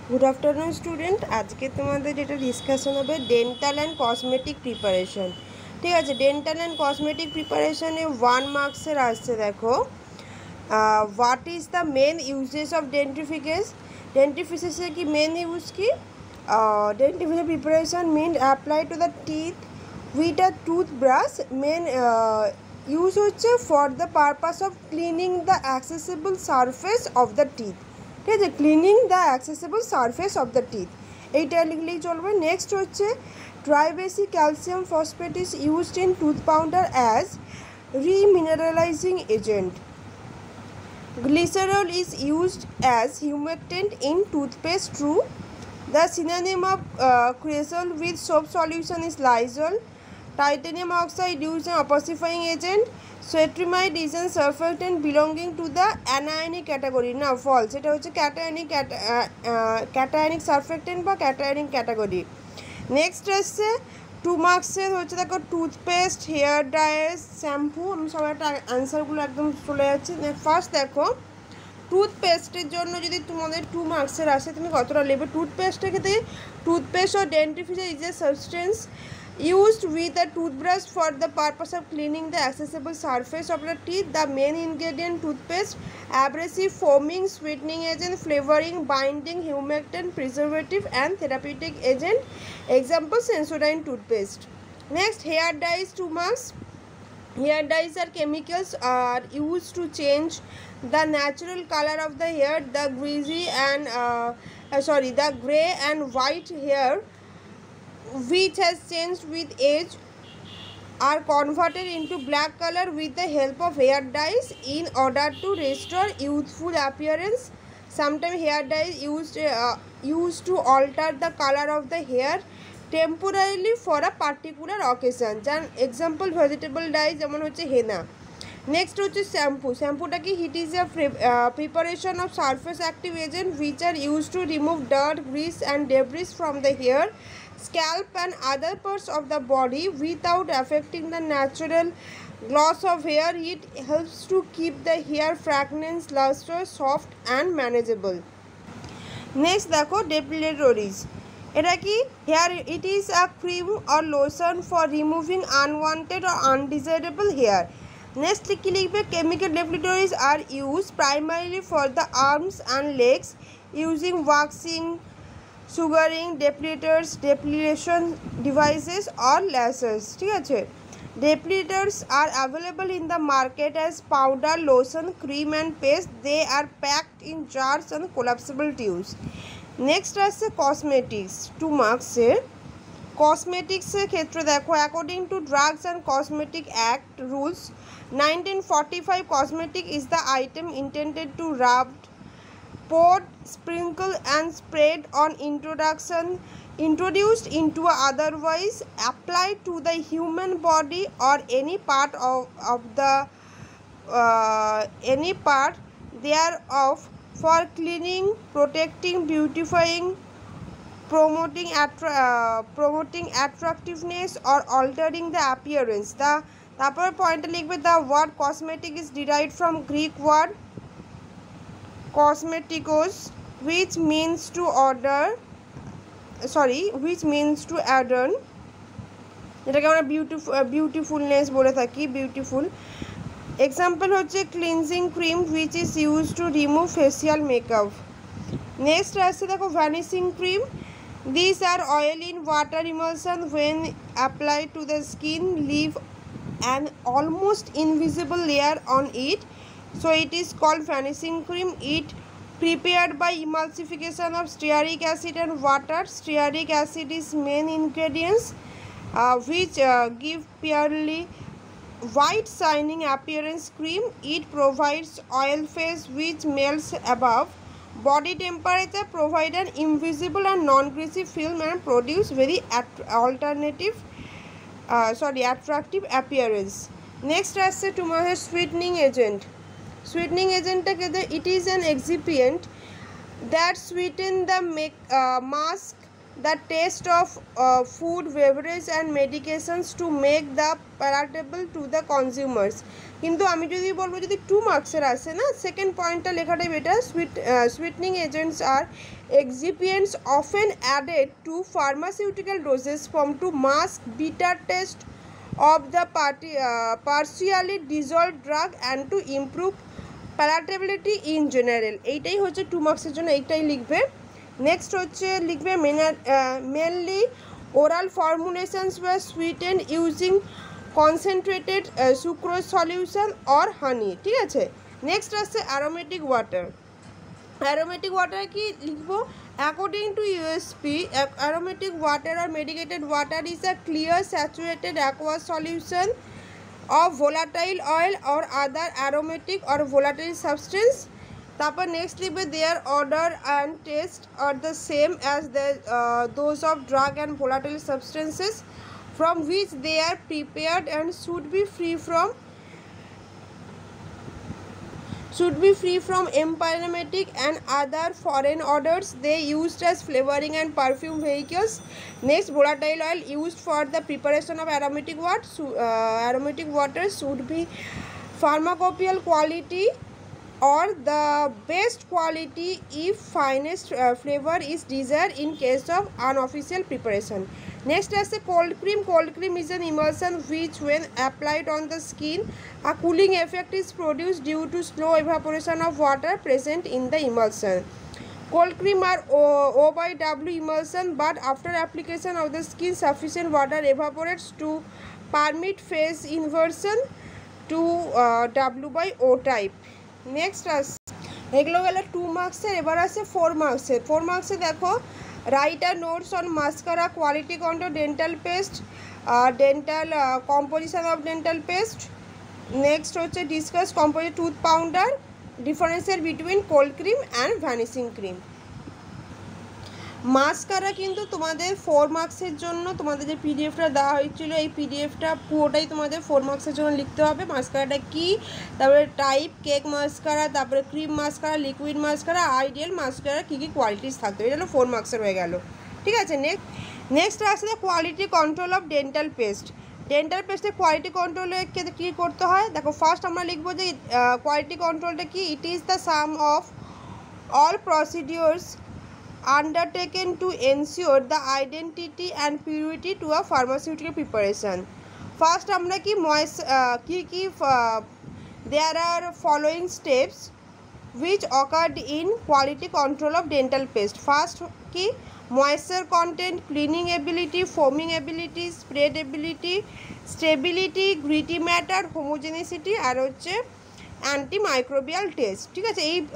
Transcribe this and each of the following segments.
Good afternoon student. आज के तुम्हारे जेटा डिसकाशन होबे डेंटल एंड कॉस्मेटिक प्रिपारेशन। ठीक है, डेंटल एंड कॉस्मेटिक प्रिपारेशन 1 मार्क्सर आसছে। देखो what is the main uses of dentifrices. Dentifrices की मेन यूज की dentifrices preparation mean apply to the teeth with a toothbrush. Main use होच्छे for the purpose of cleaning the accessible surface of the teeth. ठीक है, cleaning the accessible surface of the teeth এইটা লিখলেই চলবে। Next হচ্ছে tribasic calcium phosphate is used in tooth powder as remineralising agent. Glycerol is used as humectant in toothpaste true. The synonym of cresol with soap solution is Lysol. Titanium oxide used an opacifying agent. Cetrimide is an surfactant belonging to the anionic category. না false, এটা হচ্ছে cationic surfactant বা cationic category. Next আসছে 2 মার্কসের হচ্ছে দেখো toothpaste, hair dryer, shampoo. আমি সবার একটা অ্যান্সারগুলো একদম চলে যাচ্ছে। ফার্স্ট দেখো টুথপেস্টের জন্য যদি তোমাদের 2 মার্কসের আসে তুমি কতটা নেবে। টুথপেস্টের ক্ষেত্রে টুথপেস্ট ও ডেন্টিফ্রিজার is a substance used with a toothbrush for the purpose of cleaning the accessible surface of the teeth. The main ingredient toothpaste: abrasive, foaming, sweetening agent, flavoring, binding, humectant, preservative and therapeutic agent. Example: Sensodyne toothpaste. Next, hair dyes 2 marks. Hair dyes are chemicals are used to change the natural color of the hair. The the gray and white hair which has changed with age are converted into black color with the help of hair dyes in order to restore youthful appearance. Sometimes hair dye is used to alter the color of the hair temporarily for a particular occasion. Example: vegetable dye যেমন হচ্ছে henna. Next হচ্ছে shampoo. শ্যাম্পুটা কি? It is a preparation of surface active agent which are used to remove dirt, grease and debris from the hair, scalp and other parts of the body without affecting the natural gloss of hair. It helps to keep the hair fragrance, lustrous, soft and manageable. Next দেখো depilatories. এটা কি? Hair it is a cream or lotion for removing unwanted or undesirable hair. Next কি লিখবে? chemical depilatories are used primarily for the arms and legs using waxing, sugaring, depilators, depilation devices or lasers. ঠিক আছে, depilators are available in the market as powder, lotion, cream and paste. They are packed in jars and collapsible tubes. Next আসছে cosmetics 2 marks-এ। কসমেটিক্সের ক্ষেত্রে দেখো according to drugs and cosmetic act rules 1945 cosmetic is the item intended to rubbed, poured, sprinkled and sprayed on introduced into otherwise applied to the human body or any part of the any part thereof for cleaning, protecting, beautifying, promoting attractiveness or altering the appearance. তারপর পয়েন্টে লিখবে the word cosmetic is derived from Greek word cosmetikos which means to adorn। এটাকে আমরা beautifulness বলে থাকি, beautiful. Example হচ্ছে cleansing cream which is used to remove facial makeup. Next আসছে দেখো vanishing cream. These are oil in water emulsion when applied to the skin leave an almost invisible layer on it, so it is called vanishing cream. It prepared by emulsification of stearic acid and water. Stearic acid is main ingredients which give purely white shining appearance cream. It provides oil phase which melts above body temperature, provide an invisible and non-greasy film and produce very attractive appearance. Next আসছে তোমাদের sweetening agent. Sweetening agent it is an excipient that sweeten the mask the taste of food, beverage and medications to make the palatable to the consumers. কিন্তু আমি যদি বলবো যদি 2 মার্কসের আসে না, সেকেন্ড পয়েন্টটা লেখাটাই বেটার। সুইটনিং এজেন্টস আর excipients often added to pharmaceutical doses form to mask bitter taste of the partially dissolved drug and to improve palatability in general। এইটাই হচ্ছে 2 মার্কসের জন্য, এইটাই লিখবে। নেক্সট হচ্ছে লিখবে mainly oral formulations were sweetened using concentrated sucrose solution or honey, ঠিক আছে। নেক্সট আসছে অ্যারোমেটিক ওয়াটার। অ্যারোমেটিক ওয়াটার কি লিখবো? According to USP, aromatic water আর medicated water is a clear saturated aqueous solution of volatile oil or other aromatic or volatile substance। তারপর next লিখবে their odor and taste are the same as those of drug and volatile substances from which they are prepared and should be free from aromatic and other foreign odors they used as flavoring and perfume vehicles। Next, volatile oil used for the preparation of aromatic water should be pharmacopoeial quality or the best quality if finest flavor is desired in case of unofficial preparation। Next is the cold cream. Cold cream is an emulsion which when applied on the skin a cooling effect is produced due to slow evaporation of water present in the emulsion। Cold cream are O by W emulsion, but after application of the skin sufficient water evaporates to permit phase inversion to W by O type। Next আস এগুলো গেলে 2 মার্কসের। এবার আছে 4 মার্কসের। 4 মার্কসে দেখো write আর notes on mascara, quality control, dental paste, dental composition of dental paste. Next হচ্ছে ডিসকাস কম্পোজিট টুথ পাউডার, ডিফারেন্সের between cold cream and vanishing cream. Mascara কিন্তু তোমাদের 4 মার্কসের জন্য তোমাদের যে পিডিএফটা দেওয়া হয়েছিল এই পিডিএফটা পুরোটাই তোমাদের 4 মার্কসের জন্য লিখতে হবে। মাস্কারাটা কি, তারপরে টাইপ, কেক মাস্কারা, তারপরে cream mascara, liquid mascara, ideal mascara কী কী কোয়ালিটিস থাকতো, এটা হলো 4 মার্কসের হয়ে গেল, ঠিক আছে। নেক্সট আসলে quality control of dental paste. Dental পেস্টের কোয়ালিটি কন্ট্রোলে কী করতে হয় দেখো, ফার্স্ট আমরা লিখবো যে কোয়ালিটি কন্ট্রোলটা কি, it is the sum of all procedures undertaken to ensure the identity and purity to a pharmaceutical preparation। First আমরা কি there are following steps which occurred in quality control of dental paste। First কি moisture content, cleaning ability, foaming ability, spreadability, stability, gritty matter, homogeneity আর হচ্ছে antimicrobial test, ঠিক আছে। এই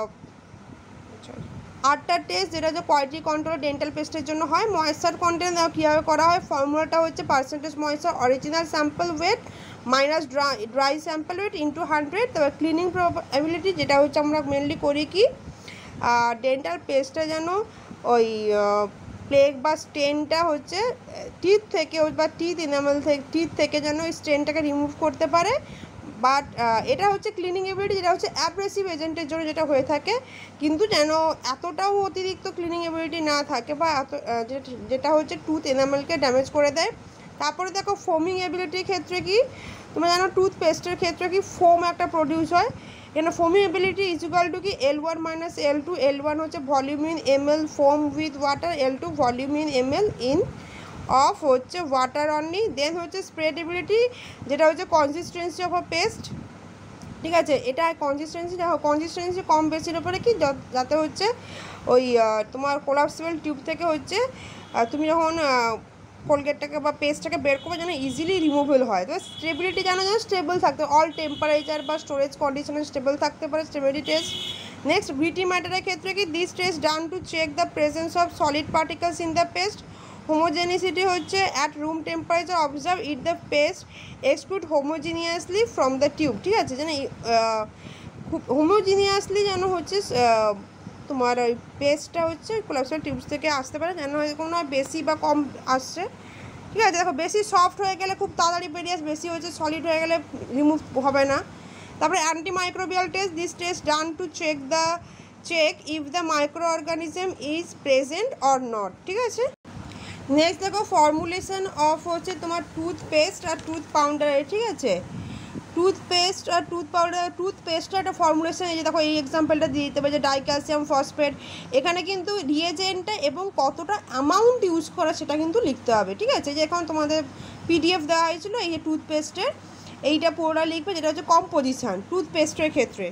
8টা test যেটা যে quality control dental পেস্টের জন্য হয়। ময়েশ্চার কন্টেন্ট কীভাবে করা হয়, ফর্মুলাটা হচ্ছে percentage moisture original sample weight minus dry sample weight into 100। তারপর ক্লিনিং প্রবাবিলিটি যেটা হচ্ছে আমরা মেনলি করি কি ডেন্টাল পেস্টটা যেন ওই প্লেগ বা স্টেনটা হচ্ছে টিথ থেকে বা টিথ থেকে যেন ওই স্টেনটাকে রিমুভ করতে পারে। বাট এটা হচ্ছে ক্লিনিং এবিলিটি, যেটা হচ্ছে অ্যাব্রেসিভ এজেন্টের জন্য যেটা হয়ে থাকে, কিন্তু যেন এতটাও অতিরিক্ত ক্লিনিং এবিলিটি না থাকে বা যেটা হচ্ছে টুথ এনামেলকে ড্যামেজ করে দেয়। তারপরে দেখো ফোমিং এবিলিটির ক্ষেত্রে কি তোমরা জানো টুথপেস্টের ক্ষেত্রে কি ফোম একটা প্রডিউস হয়, এখানে foaming ability is equal to কি L1 মাইনাস L2। L1 হচ্ছে volume in ml foam with water, L2 volume in ml in of হচ্ছে ওয়াটার অনলি। দেন হচ্ছে স্প্রেডেবিলিটি যেটা হচ্ছে কনসিস্টেন্সি অফ আ পেস্ট, ঠিক আছে। এটা কনসিস্টেন্সি দেখো কনসিস্টেন্সি কম বেশির ওপরে কি যাতে হচ্ছে ওই তোমার কোলাপসিবল টিউব থেকে হচ্ছে তুমি যখন কোলগেটটাকে বা পেস্টটাকে বের করবে যেন ইজিলি রিমুভেল হয়। তো স্টেবিলিটি যেন স্টেবল থাকতে অল টেম্পারেচার বা স্টোরেজ কন্ডিশনে স্টেবল থাকতে পারে, স্টেবিলিটি টেস্ট। নেক্সট গ্রিটি ম্যাটারের ক্ষেত্রে কি this test done to check the presence of solid particles in the paste. Homogeneity হচ্ছে at room temperature observe it the paste exclude homogeneously from the tube, ঠিক আছে। যেন খুব হোমোজিনিয়াসলি যেন হচ্ছে তোমার ওই পেস্টটা হচ্ছে কোলাপসিবল টিউবস থেকে আসতে পারে, যেন কোনো বেশি বা কম আসছে, ঠিক আছে। দেখো বেশি সফট হয়ে গেলে খুব তাড়াতাড়ি বেরিয়ে আসে, বেশি হচ্ছে সলিড হয়ে গেলে রিমুভ হবে না। তারপরে antimicrobial test this test done to check the check if the micro organism is present or not. ঠিক আছে, নেক্সট দেখো ফর্মুলেশন অফ হচ্ছে তোমার টুথপেস্ট আর টুথ পাউডারের। ঠিক আছে, টুথপেস্ট আর টুথপেস্টটা একটা ফর্মুলেশন, এই যে দেখো এই এক্সাম্পলটা দিয়ে দিতে হবে যে ডাইক্যালসিয়াম ফসফেট। এখানে কিন্তু রিয়েজেন্টটা এবং কতটা অ্যামাউন্ট ইউজ করা সেটা কিন্তু লিখতে হবে। ঠিক আছে, যে এখন তোমাদের পিডিএফ দেওয়া হয়েছিল এই যে টুথপেস্টের, এইটা পুরোটা লিখবে, যেটা হচ্ছে কম্পোজিশান টুথপেস্টের ক্ষেত্রে।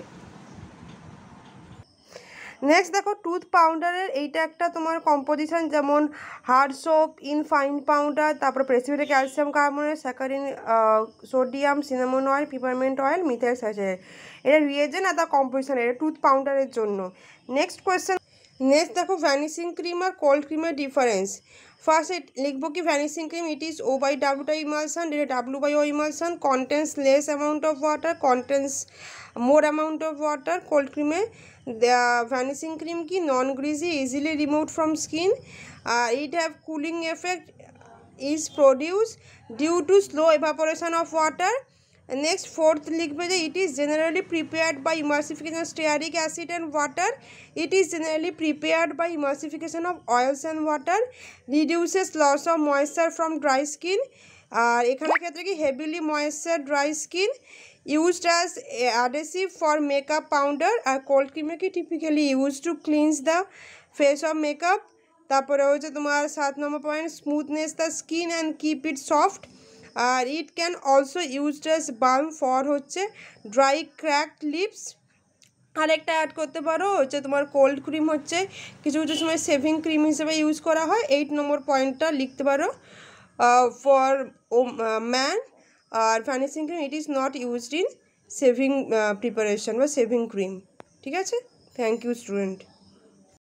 নেক্সট দেখো টুথ পাউডারের এইটা একটা তোমার কম্পোজিশন, যেমন hard soap in fine powder, তারপরে precipitated calcium carbonate, saccharin, sodium, cinnamon oil, peppermint oil, methyl salicylate. এটা রিয়েজেন্ট আর তার কম্পোজিশন, এটা টুথ পাউডারের জন্য। নেক্সট কোয়েশ্চেন, নেক্সট দেখো ভ্যানিশিং ক্রিম আর কোল্ড ক্রিমের ডিফারেন্স। ফার্স্ট লিখবো কি vanishing cream it is O/W emulsion, এটা W/O emulsion, contains less amount of water, contains more amount of water. Cold ক্রিমে ভ্যানিশিং ক্রিম কি non greasy, easily removed from skin, it have cooling effect, is produced due to slow evaporation of water. Next fourth লিখবে যে it is generally prepared by emulsification of stearic acid and water. It is generally prepared by emulsification of oils and water. Reduces loss of moisture from dry skin. আর এখানে ক্ষেত্রে কি heavily moisture dry skin, used as adhesive for makeup powder. R cold cream কি typically used to cleanse the face of makeup. তারপরে হচ্ছে তোমার 7 number point smoothness the skin and keep it soft. আর it can also used as balm for হচ্ছে dry cracked lips. আরেকটা add করতে পারো হচ্ছে তোমার কোল্ড ক্রিম হচ্ছে কিছু কিছু সময় সেভিং ক্রিম হিসেবে ইউজ করা হয়। 8 নম্বর পয়েন্টটা লিখতে পারো ফর ম্যান। আর vanishing cream it is not used in shaving preparation বা সেভিং ক্রিম। ঠিক আছে, থ্যাংক ইউ স্টুডেন্ট।